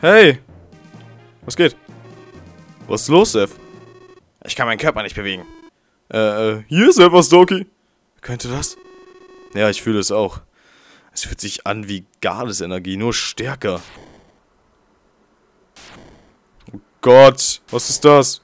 Hey! Was geht? Was ist los, Seth? Ich kann meinen Körper nicht bewegen. Hier ist etwas, Doki. Könnte das? Ja, ich fühle es auch. Es fühlt sich an wie Gades-Energie, nur stärker. Oh Gott, was ist das?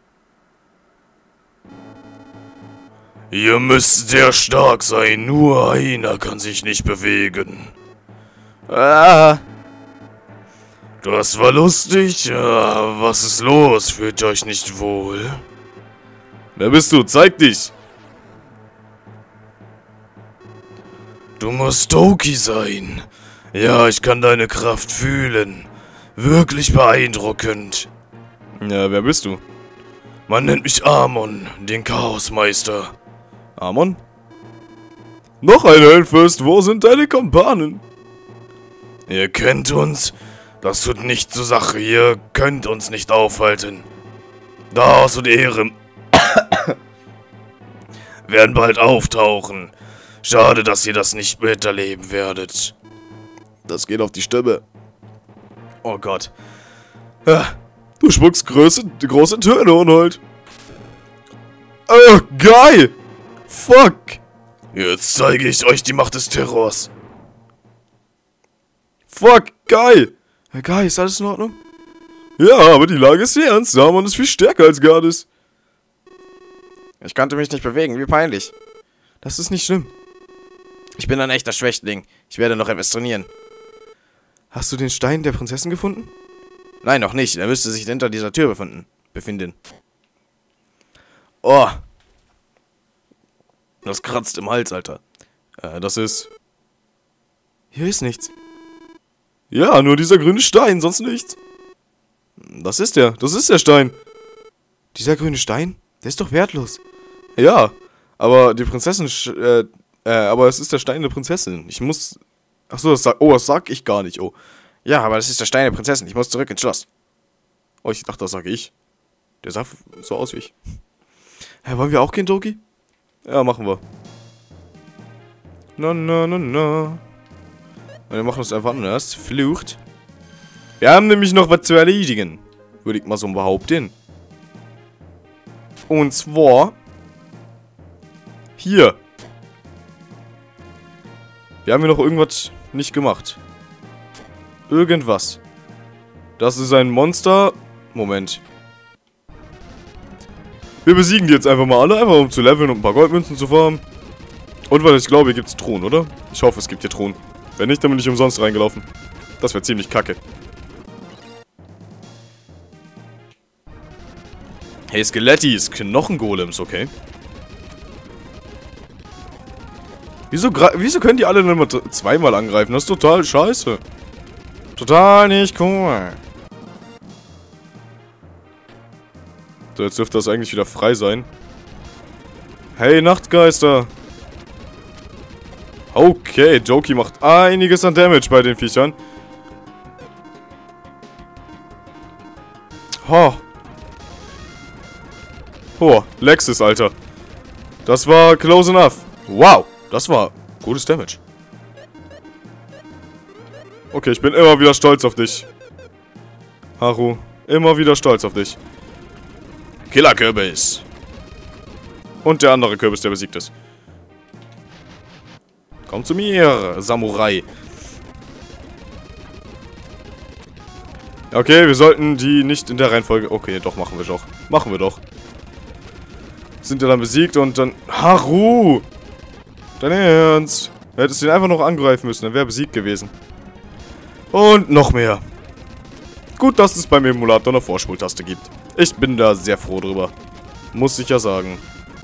Ihr müsst sehr stark sein, nur einer kann sich nicht bewegen. Ah. Das war lustig. Was ist los? Fühlt ihr euch nicht wohl? Wer bist du? Zeig dich! Du musst Doki sein. Ja, ich kann deine Kraft fühlen. Wirklich beeindruckend. Ja, wer bist du? Man nennt mich Amon, den Chaosmeister. Amon? Noch ein Hellfest, wo sind deine Kumpanen? Ihr kennt uns? Das tut nichts zur Sache, ihr könnt uns nicht aufhalten. Chaos und Ehre werden bald auftauchen. Schade, dass ihr das nicht miterleben werdet. Das geht auf die Stimme. Oh Gott. Ja, du spuckst große Töne und halt. Oh, geil! Fuck! Jetzt zeige ich euch die Macht des Terrors. Fuck, geil! Herr Guy, ist alles in Ordnung? Ja, aber die Lage ist ernst. Saman ist viel stärker als Gades. Ich konnte mich nicht bewegen, wie peinlich. Das ist nicht schlimm. Ich bin ein echter Schwächling. Ich werde noch etwas trainieren. Hast du den Stein der Prinzessin gefunden? Nein, noch nicht. Er müsste sich hinter dieser Tür befinden. Oh. Das kratzt im Hals, Alter. Das ist... Hier ist nichts. Ja, nur dieser grüne Stein, sonst nichts. Das ist der Stein. Dieser grüne Stein? Der ist doch wertlos. Ja, aber die Prinzessin, aber es ist der Stein der Prinzessin. Ich muss... Achso, das sag ich gar nicht, oh. Ja, aber das ist der Stein der Prinzessin. Ich muss zurück ins Schloss. Oh, ich dachte, das sage ich. Der sah so aus wie ich. Hä, wollen wir auch gehen, Doki? Ja, machen wir. Na. Wir machen das einfach anders. Flucht. Wir haben nämlich noch was zu erledigen. Würde ich mal so behaupten. Und zwar... Hier. Wir haben hier noch irgendwas nicht gemacht. Irgendwas. Das ist ein Monster. Moment. Wir besiegen die jetzt einfach mal alle, einfach um zu leveln und ein paar Goldmünzen zu farmen. Und weil ich glaube, hier gibt es Thron, oder? Ich hoffe, es gibt hier Thron. Wenn nicht, dann bin ich umsonst reingelaufen. Das wäre ziemlich kacke. Hey, Skelettis, Knochengolems, okay. Wieso können die alle nur zweimal angreifen? Das ist total scheiße. Total nicht cool. So, jetzt dürfte das eigentlich wieder frei sein. Hey, Nachtgeister. Okay, Doki macht einiges an Damage bei den Viechern. Lexus, Alter. Das war close enough. Wow, das war gutes Damage. Okay, ich bin immer wieder stolz auf dich. Haru, immer wieder stolz auf dich. Killer-Kürbis. Und der andere Kürbis, der besiegt ist. Komm zu mir, Samurai. Okay, wir sollten die nicht in der Reihenfolge... Okay, doch, machen wir doch. Machen wir doch. Sind ja dann besiegt und dann... Haru! Dein Ernst? Du hättest ihn einfach noch angreifen müssen, dann wäre besiegt gewesen. Und noch mehr. Gut, dass es beim Emulator eine Vorspultaste gibt. Ich bin da sehr froh drüber. Muss ich ja sagen.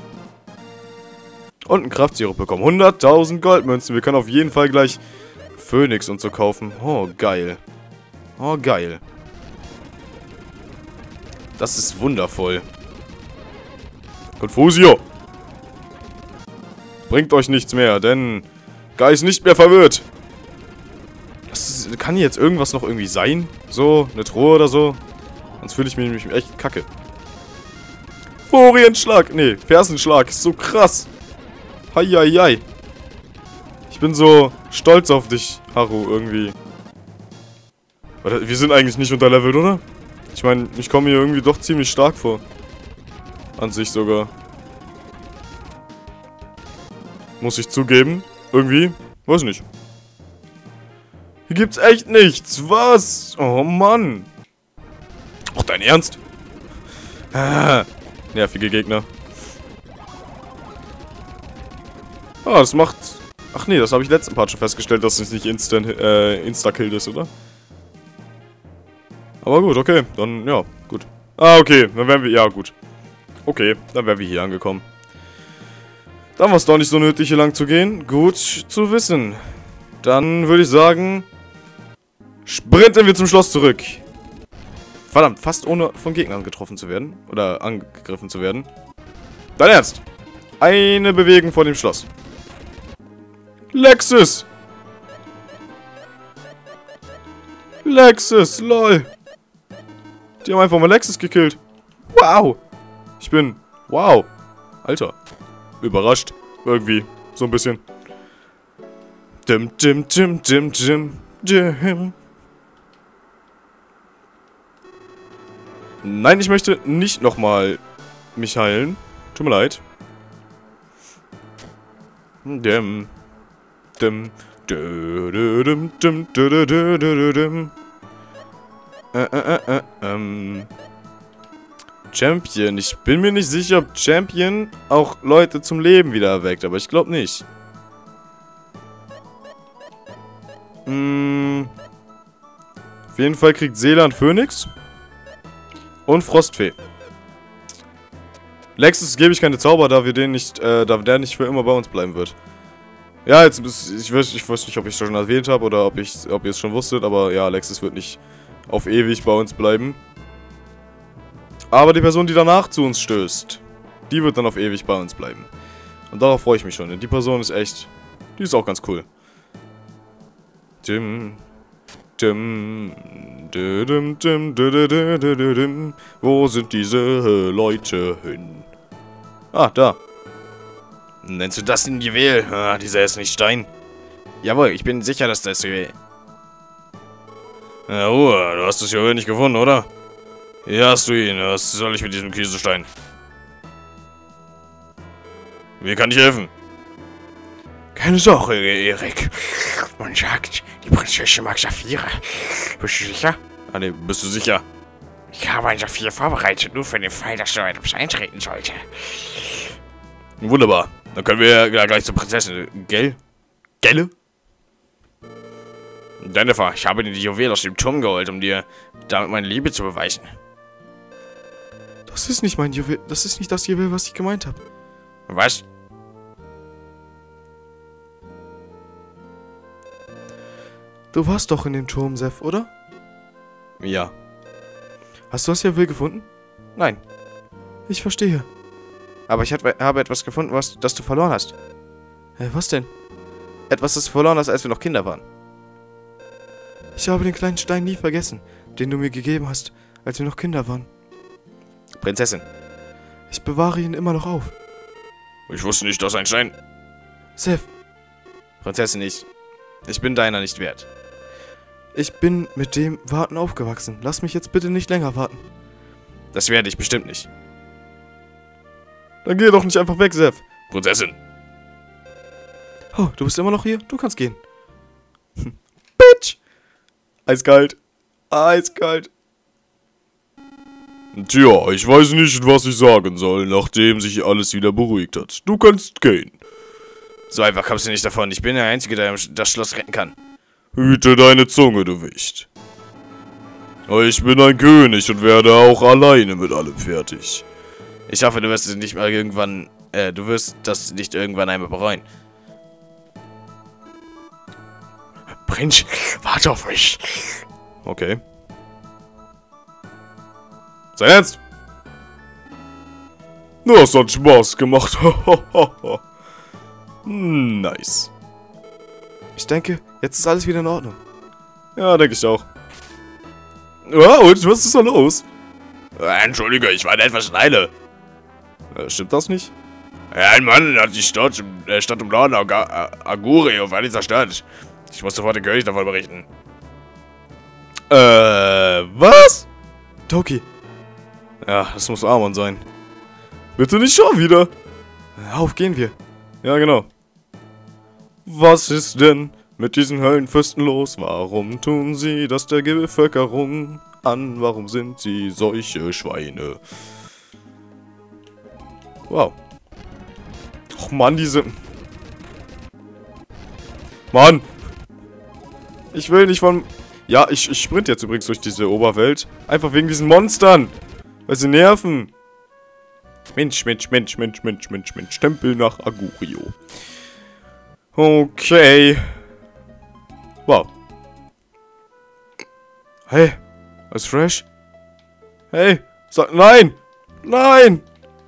Und ein Kraftsirup bekommen. 100.000 Goldmünzen. Wir können auf jeden Fall gleich Phönix und so kaufen. Oh, geil. Oh, geil. Das ist wundervoll. Confusio. Bringt euch nichts mehr, denn Guy ist nicht mehr verwirrt. Kann hier jetzt irgendwas noch irgendwie sein? So, eine Truhe oder so? Sonst fühle ich mich nämlich echt kacke. Furienschlag. Nee, Fersenschlag. Ist so krass. Heieiei. Ich bin so stolz auf dich, Haru, irgendwie. Wir sind eigentlich nicht unterlevelt, oder? Ich meine, ich komme hier irgendwie doch ziemlich stark vor. An sich sogar. Muss ich zugeben. Irgendwie. Weiß nicht. Hier gibt's echt nichts. Was? Oh Mann. Ach, dein Ernst? Ah, nervige Gegner. Ah, das macht... Ach nee, das habe ich letzten Part schon festgestellt, dass es nicht Insta-Kill ist, oder? Aber gut, okay. Dann, ja, gut. Ah, okay. Dann wären wir... Ja, gut. Okay, dann wären wir hier angekommen. Dann war es doch nicht so nötig, hier lang zu gehen. Gut zu wissen. Dann würde ich sagen... Sprinten wir zum Schloss zurück. Verdammt, fast ohne von Gegnern getroffen zu werden. Oder angegriffen zu werden. Dein Ernst? Eine Bewegung vor dem Schloss. Lexus! Lexus, lol. Die haben einfach mal Lexus gekillt. Wow. Ich bin... Wow. Alter. Überrascht. Irgendwie. So ein bisschen. Dim, dim, dim, dim, dim, dim. Nein, ich möchte nicht nochmal mich heilen. Tut mir leid. Dim. Dim. Dim, dim, dim. Champion. Ich bin mir nicht sicher, ob Champion auch Leute zum Leben wieder erweckt, aber ich glaube nicht. Auf jeden Fall kriegt Seeland Phönix. Und Frostfee. Lexus gebe ich keine Zauber, da der nicht für immer bei uns bleiben wird. Ja, jetzt ich weiß nicht, ob ich es schon erwähnt habe oder ob ihr es schon wusstet, aber ja, Lexus wird nicht auf ewig bei uns bleiben. Aber die Person, die danach zu uns stößt, die wird dann auf ewig bei uns bleiben. Und darauf freue ich mich schon, denn die Person ist echt, die ist auch ganz cool. Dim, dim, dim, dim, dim. Wo sind diese Leute hin? Ah, da. Nennst du das ein Juwel? Ah, dieser ist nicht Stein. Jawohl, ich bin sicher, dass das Juwel. Ja, Ruhe, du hast das Juwel nicht gefunden, oder? Hier hast du ihn. Was soll ich mit diesem Kieselstein? Wie kann ich helfen? Keine Sorge, Erik. Man sagt, die Prinzessin mag Saphire. Bist du sicher? Ah, ne, bist du sicher? Ich habe ein Saphir vorbereitet, nur für den Fall, dass so etwas eintreten sollte. Wunderbar. Dann können wir ja gleich zur Prinzessin. Gell? Gelle? Jennifer, ich habe dir die Juwel aus dem Turm geholt, um dir damit meine Liebe zu beweisen. Das ist nicht mein Juwel. Das ist nicht das Juwel, was ich gemeint habe. Was? Du warst doch in dem Turm, Seth, oder? Ja. Hast du das Juwel gefunden? Nein. Ich verstehe. Aber ich habe etwas gefunden, das du verloren hast. Was denn? Etwas, das du verloren hast, als wir noch Kinder waren. Ich habe den kleinen Stein nie vergessen, den du mir gegeben hast, als wir noch Kinder waren. Prinzessin. Ich bewahre ihn immer noch auf. Ich wusste nicht, dass ein Stein... Seth. Prinzessin, ich bin deiner nicht wert. Ich bin mit dem Warten aufgewachsen. Lass mich jetzt bitte nicht länger warten. Das werde ich bestimmt nicht. Dann geh doch nicht einfach weg, Seth. Prinzessin. Oh, du bist immer noch hier? Du kannst gehen. Bitch. Eiskalt. Eiskalt. Tja, ich weiß nicht, was ich sagen soll, nachdem sich alles wieder beruhigt hat. Du kannst gehen. So einfach kommst du nicht davon. Ich bin der Einzige, der das Schloss retten kann. Hüte deine Zunge, du Wicht. Ich bin ein König und werde auch alleine mit allem fertig. Ich hoffe, du wirst es nicht mal irgendwann, du wirst das nicht irgendwann einmal bereuen. Prinz, warte auf mich. Okay. Sein Ernst? Das hat Spaß gemacht. Nice. Ich denke, jetzt ist alles wieder in Ordnung. Ja, denke ich auch. Ja, und was ist da los? Entschuldige, ich war in etwas Eile. Stimmt das nicht? Ja, ein Mann hat die Stadt im Norden Aguri auf einer Stadt. Ich muss sofort den König davon berichten. Was? Toki. Ja, das muss Amon sein. Bitte nicht schon wieder. Auf, gehen wir. Ja, genau. Was ist denn mit diesen Höllenfürsten los? Warum tun sie das der Bevölkerung an? Warum sind sie solche Schweine? Wow. Och Mann, diese... Mann! Ich will nicht von... Ja, ich sprinte jetzt übrigens durch diese Oberwelt. Einfach wegen diesen Monstern. Weil sie nerven. Mensch. Tempel nach Agurio. Okay. Wow. Hey. Alles fresh? Hey. Sag... Nein! Nein!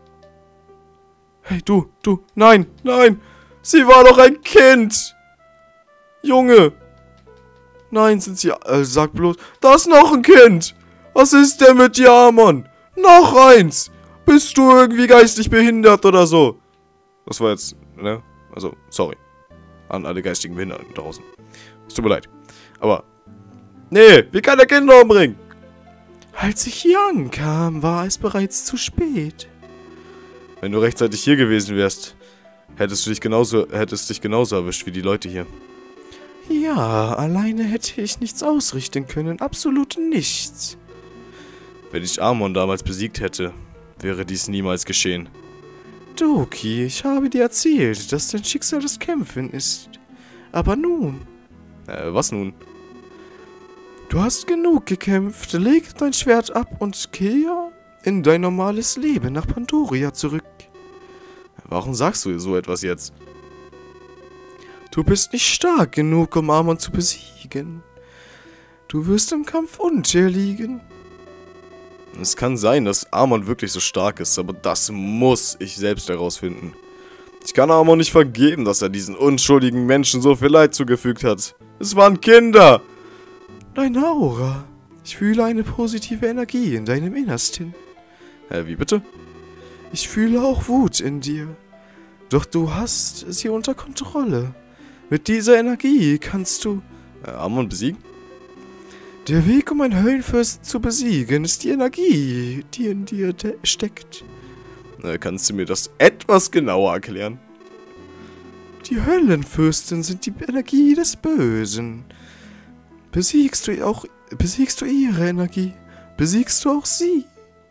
Hey, du. Nein. Sie war doch ein Kind. Junge. Nein, sind sie... sag bloß... Da ist noch ein Kind! Was ist denn mit dir, Amon? Noch eins! Bist du irgendwie geistig behindert oder so? Das war jetzt... ne? Also, sorry. An alle geistigen Behinderten draußen. Es tut mir leid. Aber... nee, wie kann er Kinder umbringen? Als ich hier ankam, war es bereits zu spät. Wenn du rechtzeitig hier gewesen wärst, hättest dich genauso erwischt wie die Leute hier. Ja, alleine hätte ich nichts ausrichten können. Absolut nichts. Wenn ich Amon damals besiegt hätte, wäre dies niemals geschehen. Doki, ich habe dir erzählt, dass dein Schicksal das Kämpfen ist. Aber nun? Was nun? Du hast genug gekämpft. Leg dein Schwert ab und kehr in dein normales Leben nach Pandoria zurück. Warum sagst du so etwas jetzt? Du bist nicht stark genug, um Amon zu besiegen. Du wirst im Kampf unterliegen. Es kann sein, dass Amon wirklich so stark ist, aber das muss ich selbst herausfinden. Ich kann Amon nicht vergeben, dass er diesen unschuldigen Menschen so viel Leid zugefügt hat. Es waren Kinder! Deine Aura. Ich fühle eine positive Energie in deinem Innersten. Wie bitte? Ich fühle auch Wut in dir. Doch du hast sie unter Kontrolle. Mit dieser Energie kannst du... Amon besiegen? Der Weg, um einen Höllenfürsten zu besiegen, ist die Energie, die in dir steckt. Kannst du mir das etwas genauer erklären? Die Höllenfürsten sind die Energie des Bösen. Besiegst du ihre Energie, besiegst du auch sie.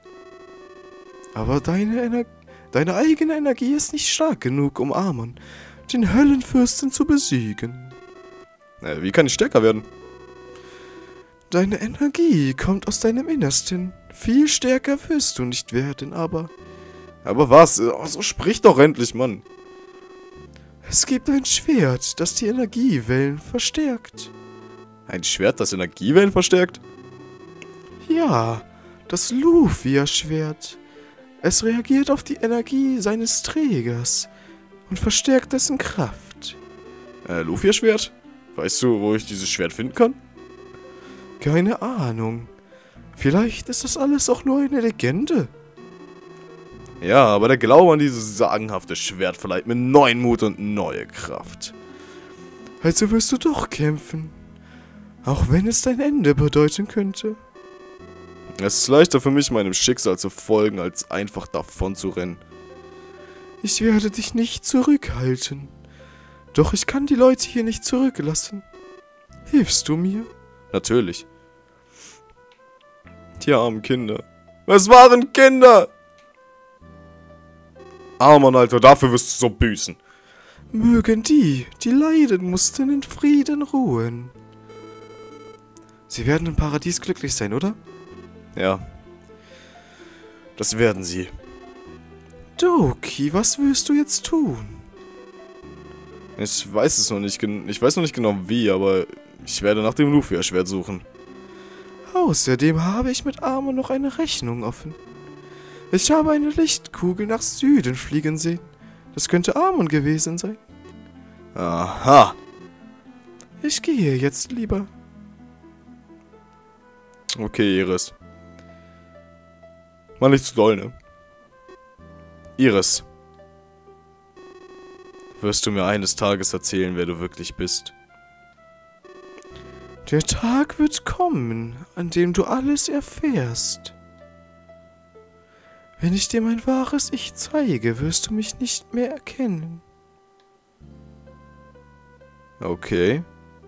Aber deine eigene Energie ist nicht stark genug, um Amon, den Höllenfürsten, zu besiegen. Wie kann ich stärker werden? Deine Energie kommt aus deinem Innersten. Viel stärker wirst du nicht werden, aber... Aber was? So sprich doch endlich, Mann. Es gibt ein Schwert, das die Energiewellen verstärkt. Ein Schwert, das Energiewellen verstärkt? Ja, das Lufia-Schwert. Es reagiert auf die Energie seines Trägers und verstärkt dessen Kraft. Lufia-Schwert? Weißt du, wo ich dieses Schwert finden kann? Keine Ahnung. Vielleicht ist das alles auch nur eine Legende. Ja, aber der Glaube an dieses sagenhafte Schwert verleiht mir neuen Mut und neue Kraft. Also wirst du doch kämpfen. Auch wenn es dein Ende bedeuten könnte. Es ist leichter für mich, meinem Schicksal zu folgen, als einfach davon zu rennen. Ich werde dich nicht zurückhalten. Doch ich kann die Leute hier nicht zurücklassen. Hilfst du mir? Natürlich. Die armen Kinder. Es waren Kinder! Amon, Alter, dafür wirst du so büßen. Mögen die leiden mussten, in Frieden ruhen. Sie werden im Paradies glücklich sein, oder? Ja. Das werden sie. Doki, was wirst du jetzt tun? Ich weiß es noch nicht. Ich weiß noch nicht genau wie, aber ich werde nach dem Lufia-Schwert suchen. Außerdem habe ich mit Amon noch eine Rechnung offen. Ich habe eine Lichtkugel nach Süden fliegen sehen. Das könnte Amon gewesen sein. Aha. Ich gehe jetzt lieber. Okay, Iris. Mal nicht zu doll, ne? Iris. Wirst du mir eines Tages erzählen, wer du wirklich bist? Der Tag wird kommen, an dem du alles erfährst. Wenn ich dir mein wahres Ich zeige, wirst du mich nicht mehr erkennen. Okay.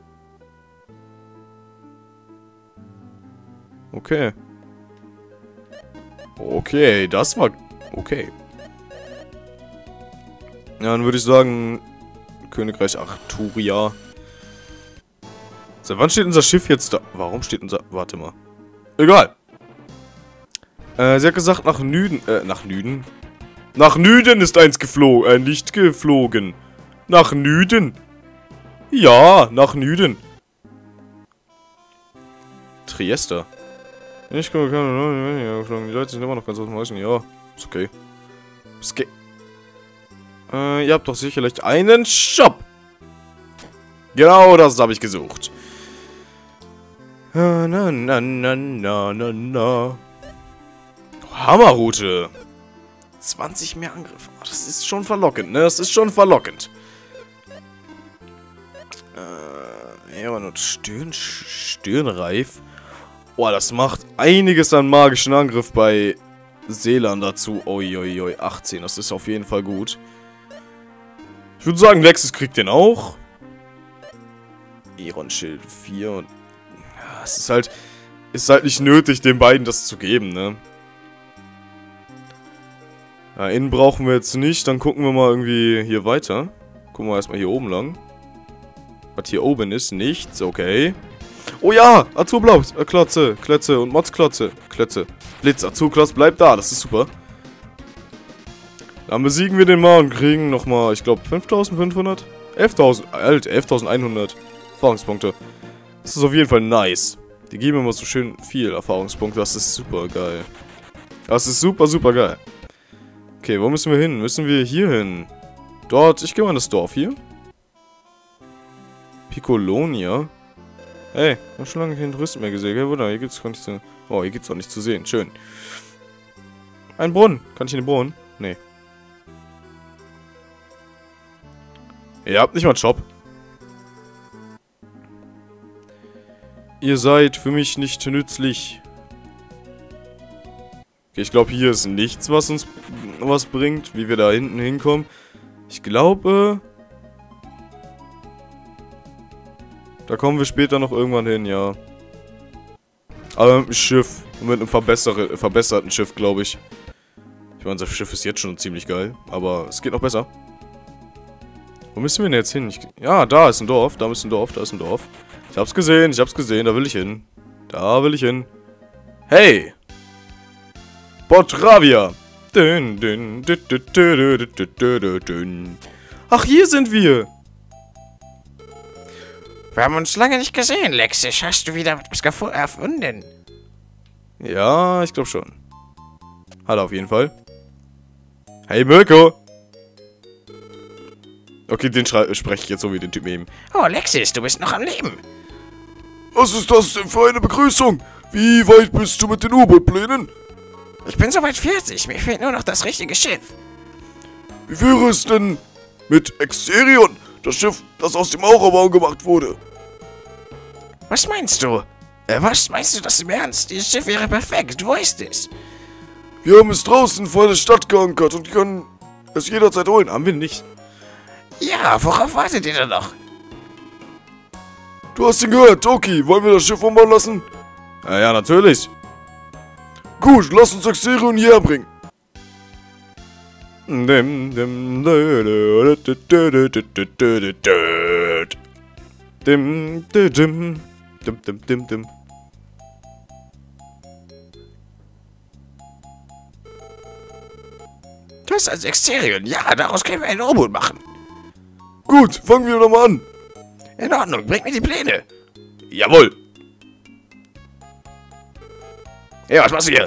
Okay. Okay, das war... Okay. Ja, dann würde ich sagen... Königreich Arturia. Seit wann steht unser Schiff jetzt da? Warum steht unser... Warte mal. Egal. Sie hat gesagt, nach Nüden... nach Nüden? Nach Nüden ist eins geflogen. Nicht geflogen. Nach Nüden. Ja, nach Nüden. Triester. Ich komme keine... Die Leute sind immer noch ganz aus dem Häuschen. Ja, ist okay. Ist okay. Ihr habt doch sicherlich einen Shop. Genau, das habe ich gesucht. Na, na, na, na, na, na. Hammerroute. 20 mehr Angriffe. Oh, das ist schon verlockend, ne? Das ist schon verlockend. Ja, und Stirnreif. Boah, das macht einiges an magischen Angriff bei Seelern dazu. Uiuiui, 18. Das ist auf jeden Fall gut. Ich würde sagen, Lexus kriegt den auch. Eron-Schild 4 und... Ja, es ist halt nicht nötig, den beiden das zu geben, ne? Ja, innen brauchen wir jetzt nicht. Dann gucken wir mal irgendwie hier weiter. Gucken wir erstmal hier oben lang. Was hier oben ist, nichts, okay. Oh ja, Azurblau, Klotze, Klötze und Motzklotze, Klötze. Blitz, Azurklotz bleibt da, das ist super. Dann besiegen wir den mal und kriegen nochmal, ich glaube, 5.500? 11.100 Erfahrungspunkte. Das ist auf jeden Fall nice. Die geben immer so schön viel Erfahrungspunkte, das ist super geil. Das ist super, super geil. Okay, wo müssen wir hin? Müssen wir hier hin? Dort, ich gehe mal in das Dorf hier. Piccolonia. Hey, ich hab schon lange keinen Touristen mehr gesehen, gell? Oder? Hier gibt's gar nicht zu... Oh, hier gibt's auch nicht zu sehen. Schön. Ein Brunnen. Kann ich in den Brunnen? Nee. Ihr habt nicht mal einen Shop. Ihr seid für mich nicht nützlich. Okay, ich glaube, hier ist nichts, was uns was bringt, wie wir da hinten hinkommen. Ich glaube... Da kommen wir später noch irgendwann hin, ja. Aber mit einem Schiff. Und mit einem verbesserten Schiff, glaube ich. Ich meine, unser Schiff ist jetzt schon ziemlich geil. Aber es geht noch besser. Wo müssen wir denn jetzt hin? Ja, da ist ein Dorf. Da ist ein Dorf. Da ist ein Dorf. Ich hab's gesehen. Da will ich hin. Da will ich hin. Hey! Botravia! Ach, hier sind wir! Wir haben uns lange nicht gesehen, Lexis. Hast du wieder etwas erfunden? Ja, ich glaube schon. Hat er auf jeden Fall. Hey, Mirko! Okay, den spreche ich jetzt so wie den Typen eben. Oh, Lexis, du bist noch am Leben. Was ist das denn für eine Begrüßung? Wie weit bist du mit den U-Boot-Plänen? Ich bin soweit fertig. Mir fehlt nur noch das richtige Schiff. Wie wäre es denn mit Exterion? Das Schiff, das aus dem Aurabau gemacht wurde. Was meinst du? Was meinst du das im Ernst? Dieses Schiff wäre perfekt, du weißt es. Wir haben es draußen vor der Stadt geankert und können es jederzeit holen. Haben wir nicht. Ja, worauf wartet ihr denn noch? Du hast ihn gehört, Toki. Wollen wir das Schiff umbauen lassen? Ja, natürlich. Gut, lass uns Exterion hierher bringen. Das ist also Exterion. Ja, daraus können wir ein U-Boot machen. Gut, fangen wir doch mal an. In Ordnung, bring mir die Pläne. Jawohl. Ja, was machst du hier?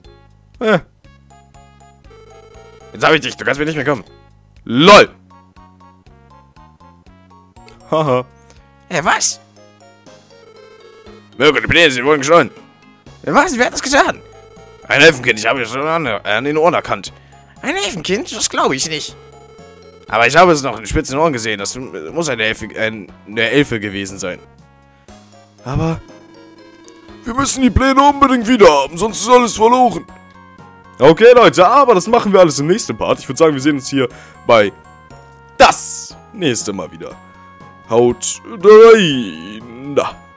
Jetzt hab ich dich, du kannst mir nicht mehr kommen. LOL! Haha. Was? Mirko, die Pläne, sie wurden gestohlen. Was? Wer hat das getan? Ein Elfenkind, ich habe es schon an den Ohren erkannt. Ein Elfenkind? Das glaube ich nicht. Aber ich habe es noch in spitzen Ohren gesehen. Das muss eine Elfe gewesen sein. Aber wir müssen die Pläne unbedingt wieder haben, sonst ist alles verloren. okay, Leute, aber das machen wir alles im nächsten Part. Ich würde sagen, wir sehen uns hier bei das nächste Mal wieder. Haut rein.